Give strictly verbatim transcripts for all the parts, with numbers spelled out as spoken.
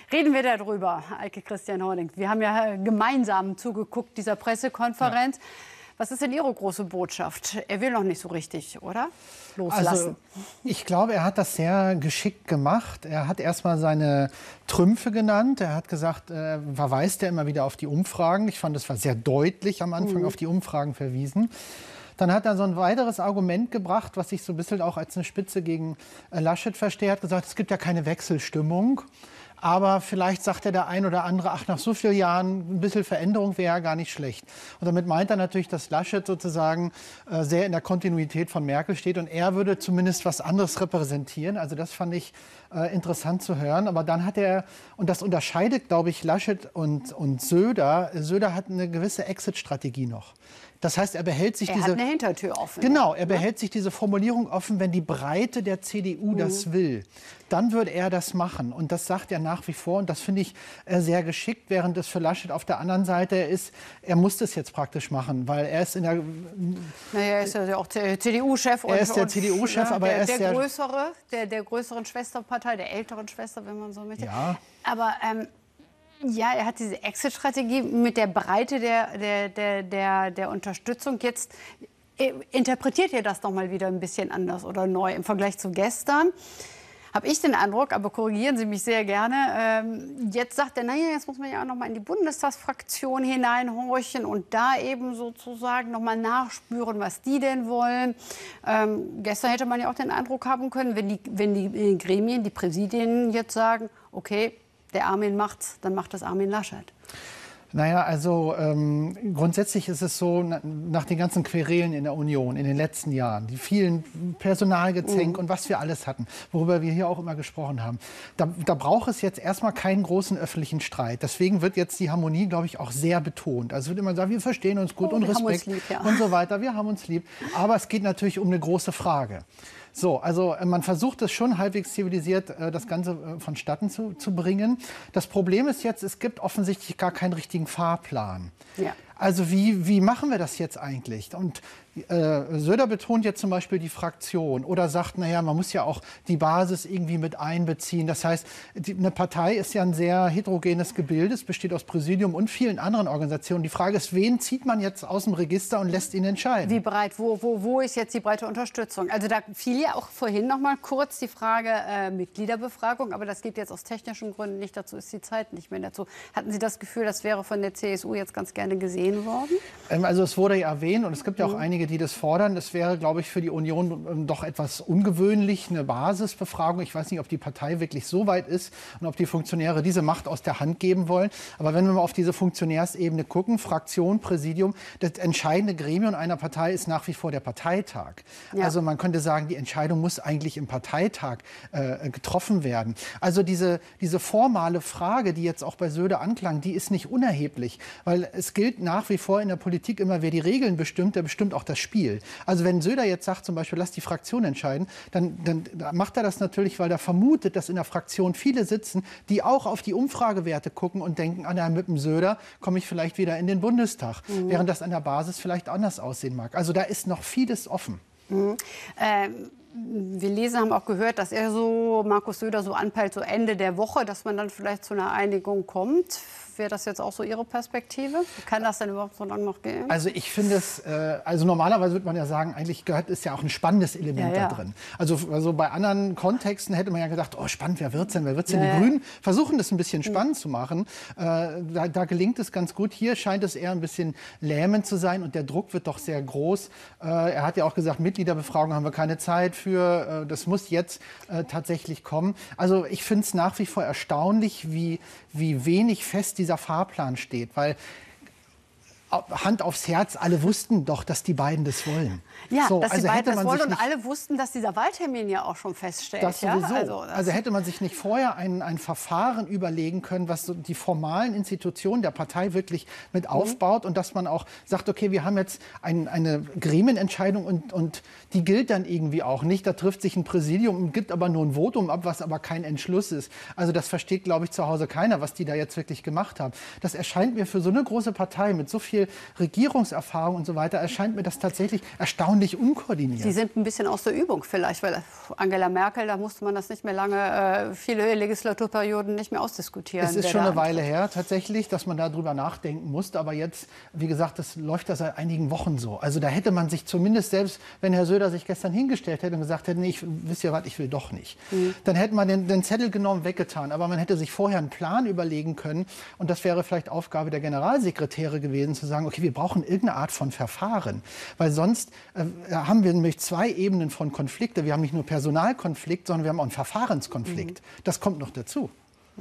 Reden wir darüber, Eike Christian Horning. Wir haben ja gemeinsam zugeguckt dieser Pressekonferenz. Ja. Was ist denn Ihre große Botschaft? Er will noch nicht so richtig, oder? Loslassen. Also, ich glaube, er hat das sehr geschickt gemacht. Er hat erstmal seine Trümpfe genannt. Er hat gesagt, äh, verweist er immer wieder auf die Umfragen. Ich fand, es war sehr deutlich am Anfang mhm. auf die Umfragen verwiesen. Dann hat er so ein weiteres Argument gebracht, was sich so ein bisschen auch als eine Spitze gegen äh, Laschet versteht. Er hat gesagt, es gibt ja keine Wechselstimmung. Aber vielleicht sagt er der ein oder andere, ach, nach so vielen Jahren ein bisschen Veränderung wäre ja gar nicht schlecht. Und damit meint er natürlich, dass Laschet sozusagen äh, sehr in der Kontinuität von Merkel steht. Und er würde zumindest was anderes repräsentieren. Also das fand ich äh, interessant zu hören. Aber dann hat er, und das unterscheidet, glaube ich, Laschet und, und Söder. Söder hat eine gewisse Exit-Strategie noch. Das heißt, er behält sich er diese... Er hat eine Hintertür offen. Genau, er behält sich diese Formulierung offen, wenn die Breite der C D U mhm. das will. Dann würde er das machen. Und das sagt er nach wie vor. Und das finde ich äh, sehr geschickt, während es für Laschet auf der anderen Seite ist, er muss das jetzt praktisch machen, weil er ist in der... Naja, er ist ja auch C D U-Chef. Er ist der C D U-Chef, ja, aber der, er ist der... der größere, der, der größeren Schwesterpartei, der älteren Schwester, wenn man so möchte. Ja. Aber... Ähm, Ja, er hat diese Exit-Strategie mit der Breite der, der, der, der, der Unterstützung. Jetzt interpretiert ihr das doch mal wieder ein bisschen anders oder neu im Vergleich zu gestern. Habe ich den Eindruck, aber korrigieren Sie mich sehr gerne. Ähm, jetzt sagt er, naja, jetzt muss man ja auch noch mal in die Bundestagsfraktion hineinhorchen und da eben sozusagen noch mal nachspüren, was die denn wollen. Ähm, gestern hätte man ja auch den Eindruck haben können, wenn die, wenn die Gremien, die Präsidien jetzt sagen, okay, der Armin macht's, dann macht das Armin Laschet. Naja, also ähm, grundsätzlich ist es so, na, nach den ganzen Querelen in der Union in den letzten Jahren, die vielen Personalgezänk mhm. und was wir alles hatten, worüber wir hier auch immer gesprochen haben, da, da braucht es jetzt erstmal keinen großen öffentlichen Streit. Deswegen wird jetzt die Harmonie, glaube ich, auch sehr betont. Also wird immer sagen, wir verstehen uns gut oh, und Respekt lieb, ja. und so weiter, wir haben uns lieb. Aber es geht natürlich um eine große Frage. So, also man versucht es schon halbwegs zivilisiert, das Ganze vonstatten zu, zu bringen. Das Problem ist jetzt, es gibt offensichtlich gar keinen richtigen Fahrplan. Ja. Also wie, wie machen wir das jetzt eigentlich? Und äh, Söder betont jetzt zum Beispiel die Fraktion oder sagt, naja, man muss ja auch die Basis irgendwie mit einbeziehen. Das heißt, die, eine Partei ist ja ein sehr heterogenes Gebilde. Es besteht aus Präsidium und vielen anderen Organisationen. Die Frage ist, wen zieht man jetzt aus dem Register und lässt ihn entscheiden? Wie breit, wo, wo, wo ist jetzt die breite Unterstützung? Also da fiel ja auch vorhin noch mal kurz die Frage äh, Mitgliederbefragung, aber das geht jetzt aus technischen Gründen nicht, dazu ist die Zeit nicht mehr dazu. Hatten Sie das Gefühl, das wäre von der C S U jetzt ganz gerne gesehen worden? Ähm, also es wurde ja erwähnt und es gibt ja auch mhm. einige, die das fordern. Es wäre, glaube ich, für die Union ähm, doch etwas ungewöhnlich, eine Basisbefragung. Ich weiß nicht, ob die Partei wirklich so weit ist und ob die Funktionäre diese Macht aus der Hand geben wollen. Aber wenn wir mal auf diese Funktionärsebene gucken, Fraktion, Präsidium, das entscheidende Gremium einer Partei ist nach wie vor der Parteitag. Ja. Also man könnte sagen, die Entscheidung muss eigentlich im Parteitag äh, getroffen werden. Also diese, diese formale Frage, die jetzt auch bei Söder anklang, die ist nicht unerheblich. Weil es gilt nach wie vor in der Politik immer, wer die Regeln bestimmt, der bestimmt auch das Spiel. Also wenn Söder jetzt sagt, zum Beispiel, lass die Fraktion entscheiden, dann, dann macht er das natürlich, weil er vermutet, dass in der Fraktion viele sitzen, die auch auf die Umfragewerte gucken und denken, ah, na, mit dem Söder komme ich vielleicht wieder in den Bundestag. Mhm. Während das an der Basis vielleicht anders aussehen mag. Also da ist noch vieles offen. Mhm. Ähm Wir lesen, haben auch gehört, dass er so, Markus Söder so anpeilt, so Ende der Woche, dass man dann vielleicht zu einer Einigung kommt. Wäre das jetzt auch so Ihre Perspektive? Kann das denn überhaupt so lange noch gehen? Also ich finde es, äh, also normalerweise würde man ja sagen, eigentlich gehört ist ja auch ein spannendes Element ja, ja. da drin. Also, also bei anderen Kontexten hätte man ja gedacht, oh spannend, wer wird's denn, wer wird's denn? Ja, die Grünen versuchen das ein bisschen spannend mhm. zu machen. Äh, da, da gelingt es ganz gut. Hier scheint es eher ein bisschen lähmend zu sein und der Druck wird doch sehr groß. Äh, er hat ja auch gesagt, Mitgliederbefragung haben wir keine Zeit für. Äh, das muss jetzt äh, tatsächlich kommen. Also ich finde es nach wie vor erstaunlich, wie, wie wenig fest dieser Fahrplan steht, weil Hand aufs Herz, alle wussten doch, dass die beiden das wollen. Ja, so, dass also die beiden das wollen und nicht, alle wussten, dass dieser Wahltermin ja auch schon feststeht. Das ja? sowieso. Also, das also hätte man sich nicht vorher ein, ein Verfahren überlegen können, was so die formalen Institutionen der Partei wirklich mit mhm. aufbaut und dass man auch sagt, okay, wir haben jetzt ein, eine Gremienentscheidung und, und die gilt dann irgendwie auch nicht. Da trifft sich ein Präsidium und gibt aber nur ein Votum ab, was aber kein Entschluss ist. Also das versteht, glaube ich, zu Hause keiner, was die da jetzt wirklich gemacht haben. Das erscheint mir für so eine große Partei mit so viel viel Regierungserfahrung und so weiter, erscheint mir das tatsächlich erstaunlich unkoordiniert. Sie sind ein bisschen aus der Übung vielleicht, weil Angela Merkel, da musste man das nicht mehr lange, äh, viele Legislaturperioden nicht mehr ausdiskutieren. Es ist schon eine Weile her tatsächlich, dass man darüber nachdenken musste, aber jetzt, wie gesagt, das läuft das seit einigen Wochen so. Also da hätte man sich zumindest, selbst wenn Herr Söder sich gestern hingestellt hätte und gesagt hätte, nee, ich, wisst ihr was, ich will doch nicht, mhm. dann hätte man den, den Zettel genommen, weggetan, aber man hätte sich vorher einen Plan überlegen können und das wäre vielleicht Aufgabe der Generalsekretäre gewesen, zu sagen, okay, wir brauchen irgendeine Art von Verfahren, weil sonst äh, haben wir nämlich zwei Ebenen von Konflikte. Wir haben nicht nur Personalkonflikt, sondern wir haben auch einen Verfahrenskonflikt. Mhm. Das kommt noch dazu.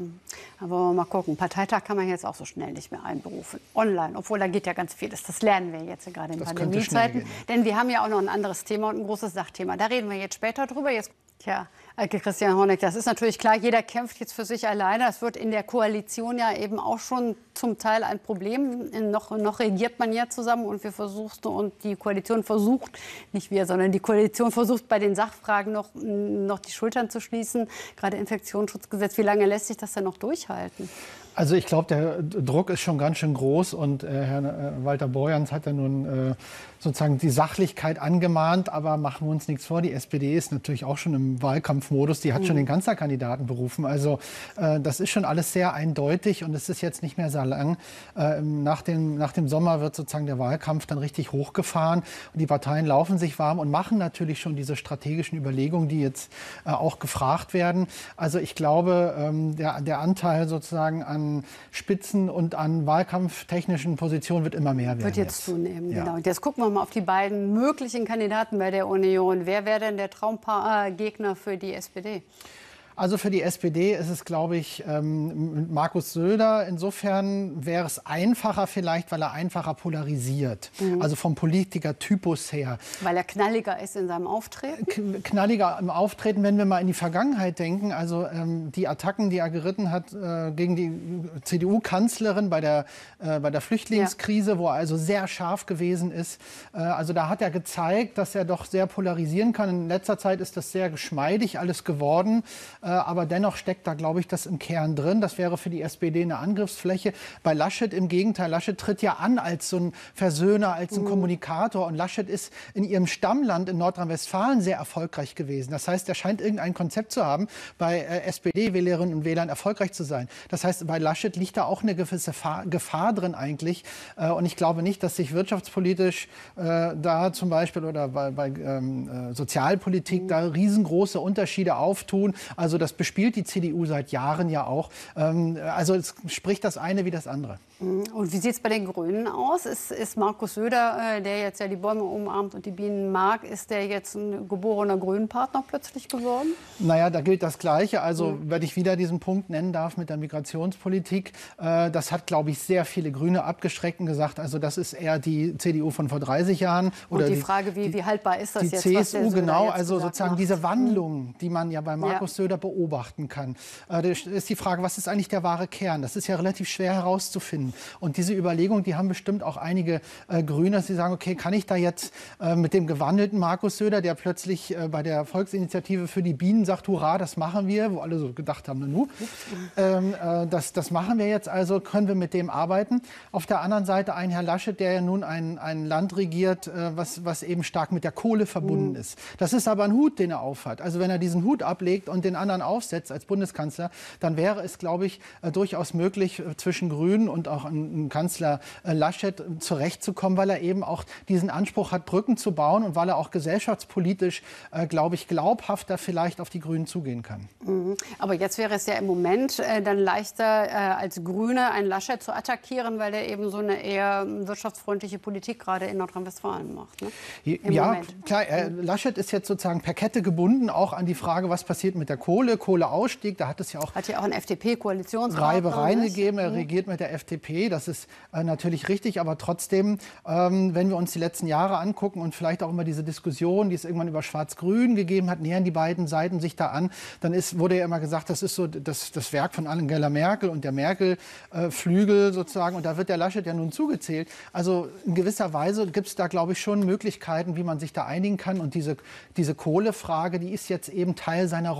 Aber mal gucken, Parteitag kann man jetzt auch so schnell nicht mehr einberufen. Online, obwohl da geht ja ganz vieles. Das lernen wir jetzt gerade in Pandemiezeiten. Denn wir haben ja auch noch ein anderes Thema und ein großes Sachthema. Da reden wir jetzt später drüber. Jetzt, tja, Elke Christian Horneck, das ist natürlich klar, jeder kämpft jetzt für sich alleine. Das wird in der Koalition ja eben auch schon zum Teil ein Problem. Noch, noch regiert man ja zusammen und wir versuchen, und die Koalition versucht, nicht wir, sondern die Koalition versucht bei den Sachfragen noch, noch die Schultern zu schließen. Gerade Infektionsschutzgesetz, wie lange lässt sich das denn noch durchhalten? Also ich glaube, der Druck ist schon ganz schön groß und äh, Herr äh, Walter Borjans hat ja nun äh, sozusagen die Sachlichkeit angemahnt, aber machen wir uns nichts vor, die S P D ist natürlich auch schon im Wahlkampfmodus, die hat mhm. schon den Kanzlerkandidaten berufen, also äh, das ist schon alles sehr eindeutig und es ist jetzt nicht mehr so lang. Äh, nach, dem, nach dem Sommer wird sozusagen der Wahlkampf dann richtig hochgefahren und die Parteien laufen sich warm und machen natürlich schon diese strategischen Überlegungen, die jetzt äh, auch gefragt werden. Also ich glaube, ähm, der, der Anteil sozusagen an Spitzen und an wahlkampftechnischen Positionen wird immer mehr werden. Wird jetzt, jetzt. zunehmen, ja. Genau. Und jetzt gucken wir mal auf die beiden möglichen Kandidaten bei der Union. Wer wäre denn der Traumgegner für die S P D? Also für die S P D ist es, glaube ich, ähm, Markus Söder. Insofern wäre es einfacher vielleicht, weil er einfacher polarisiert. Mhm. Also vom Politikertypus her. Weil er knalliger ist in seinem Auftreten? Knalliger im Auftreten, wenn wir mal in die Vergangenheit denken. Also ähm, die Attacken, die er geritten hat äh, gegen die C D U-Kanzlerin bei der, äh, bei der Flüchtlingskrise, ja. wo er also sehr scharf gewesen ist. Äh, also da hat er gezeigt, dass er doch sehr polarisieren kann. In letzter Zeit ist das sehr geschmeidig alles geworden. Aber dennoch steckt da, glaube ich, das im Kern drin. Das wäre für die S P D eine Angriffsfläche. Bei Laschet im Gegenteil. Laschet tritt ja an als so ein Versöhner, als ein mhm. Kommunikator. Und Laschet ist in ihrem Stammland in Nordrhein-Westfalen sehr erfolgreich gewesen. Das heißt, er scheint irgendein Konzept zu haben, bei äh, S P D-Wählerinnen und Wählern erfolgreich zu sein. Das heißt, bei Laschet liegt da auch eine gewisse Fa- Gefahr drin eigentlich. Äh, und ich glaube nicht, dass sich wirtschaftspolitisch äh, da zum Beispiel oder bei, bei ähm, äh, Sozialpolitik mhm. da riesengroße Unterschiede auftun. Also das bespielt die C D U seit Jahren ja auch. Also es spricht das eine wie das andere. Und wie sieht es bei den Grünen aus? Ist, ist Markus Söder, der jetzt ja die Bäume umarmt und die Bienen mag, ist der jetzt ein geborener Grünenpartner plötzlich geworden? Naja, da gilt das Gleiche. Also mhm. wenn ich wieder diesen Punkt nennen darf mit der Migrationspolitik, äh, das hat, glaube ich, sehr viele Grüne abgeschreckt und gesagt, also das ist eher die C D U von vor dreißig Jahren. Oder und die, die Frage, wie, wie haltbar ist das die jetzt? Die C S U, genau, also sozusagen macht. diese Wandlung, die man ja bei Markus ja. Söder beobachten kann. Äh, da ist die Frage, was ist eigentlich der wahre Kern? Das ist ja relativ schwer herauszufinden. Und diese Überlegung, die haben bestimmt auch einige äh, Grüne, dass sie sagen, okay, kann ich da jetzt äh, mit dem gewandelten Markus Söder, der plötzlich äh, bei der Volksinitiative für die Bienen sagt, hurra, das machen wir, wo alle so gedacht haben, na nu, ähm, äh, das, das machen wir jetzt, also können wir mit dem arbeiten. Auf der anderen Seite ein Herr Laschet, der ja nun ein, ein Land regiert, äh, was, was eben stark mit der Kohle verbunden mhm. ist. Das ist aber ein Hut, den er aufhat. Also wenn er diesen Hut ablegt und den anderen aufsetzt als Bundeskanzler, dann wäre es, glaube ich, äh, durchaus möglich, äh, zwischen Grünen und auch einem Kanzler äh, Laschet äh, zurechtzukommen, weil er eben auch diesen Anspruch hat, Brücken zu bauen und weil er auch gesellschaftspolitisch, äh, glaube ich, glaubhafter vielleicht auf die Grünen zugehen kann. Mhm. Aber jetzt wäre es ja im Moment äh, dann leichter, äh, als Grüne einen Laschet zu attackieren, weil er eben so eine eher wirtschaftsfreundliche Politik gerade in Nordrhein-Westfalen macht. Ne? Im ja, Moment. klar, äh, Laschet ist jetzt sozusagen per Kette gebunden, auch an die Frage, was passiert mit der Kohle, Kohleausstieg. Da hat es ja auch, hat ja auch einen F D P-Koalitionsrat Reibereien gegeben. Er regiert mit der F D P. Das ist äh, natürlich richtig, aber trotzdem, ähm, wenn wir uns die letzten Jahre angucken und vielleicht auch immer diese Diskussion, die es irgendwann über Schwarz-Grün gegeben hat, nähern die beiden Seiten sich da an, dann ist, wurde ja immer gesagt, das ist so das, das Werk von Angela Merkel und der Merkel-Flügel äh, sozusagen. Und da wird der Laschet ja nun zugezählt. Also in gewisser Weise gibt es da, glaube ich, schon Möglichkeiten, wie man sich da einigen kann. Und diese, diese Kohlefrage, die ist jetzt eben Teil seiner Rolle, die er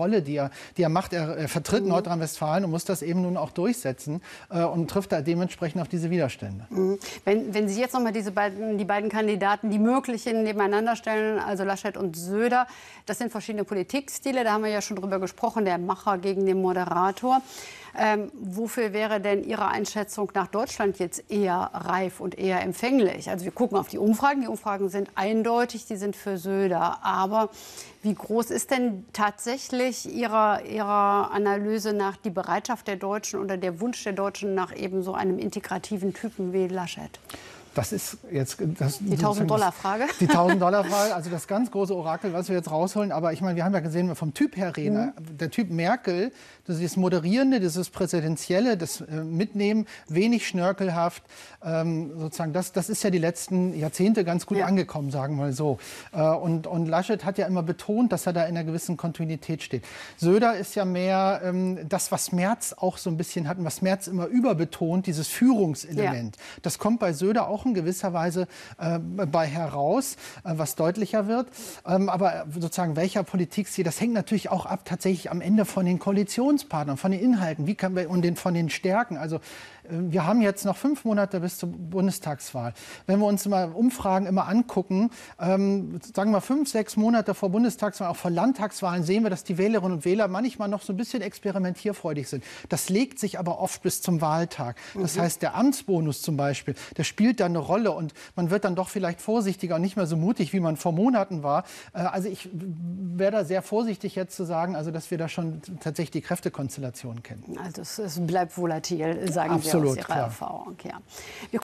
er, die er macht. Er, er vertritt mhm. Nordrhein-Westfalen und muss das eben nun auch durchsetzen äh, und trifft da dementsprechend auf diese Widerstände. Mhm. Wenn, wenn Sie jetzt noch mal diese beiden, die beiden Kandidaten, die möglichen nebeneinander stellen, also Laschet und Söder, das sind verschiedene Politikstile, da haben wir ja schon drüber gesprochen, der Macher gegen den Moderator. Ähm, wofür wäre denn Ihrer Einschätzung nach Deutschland jetzt eher reif und eher empfänglich? Also wir gucken auf die Umfragen. Die Umfragen sind eindeutig, die sind für Söder. Aber wie groß ist denn tatsächlich Ihrer, Ihrer Analyse nach die Bereitschaft der Deutschen oder der Wunsch der Deutschen nach eben so einem integrativen Typen wie Laschet? Das ist jetzt das, die tausend-Dollar-Frage. Die tausend-Dollar-Frage, also das ganz große Orakel, was wir jetzt rausholen. Aber ich meine, wir haben ja gesehen, wenn wir vom Typ her reden, mhm. der Typ Merkel, das ist das Moderierende, das ist Präsidentielle, das äh, Mitnehmen, wenig schnörkelhaft, ähm, sozusagen, das, das ist ja die letzten Jahrzehnte ganz gut ja. angekommen, sagen wir mal so. Äh, und, und Laschet hat ja immer betont, dass er da in einer gewissen Kontinuität steht. Söder ist ja mehr ähm, das, was Merz auch so ein bisschen hat, und was Merz immer überbetont, dieses Führungselement. Ja. Das kommt bei Söder auch in gewisser Weise äh, bei heraus, äh, was deutlicher wird. Ähm, aber sozusagen welcher Politikstil, das hängt natürlich auch ab tatsächlich am Ende von den Koalitionspartnern, von den Inhalten, wie kann man, und den, von den Stärken. Also wir haben jetzt noch fünf Monate bis zur Bundestagswahl. Wenn wir uns mal Umfragen immer angucken, ähm, sagen wir fünf, sechs Monate vor Bundestagswahlen, auch vor Landtagswahlen, sehen wir, dass die Wählerinnen und Wähler manchmal noch so ein bisschen experimentierfreudig sind. Das legt sich aber oft bis zum Wahltag. Das mhm. heißt, der Amtsbonus zum Beispiel, der spielt dann eine Rolle und man wird dann doch vielleicht vorsichtiger und nicht mehr so mutig, wie man vor Monaten war. Äh, also ich wäre da sehr vorsichtig jetzt zu sagen, also dass wir da schon tatsächlich die Kräftekonstellation kennen. Also es, es bleibt volatil, sagen Absolut, wir aus Ihrer klar. Erfahrung. Ja. Wir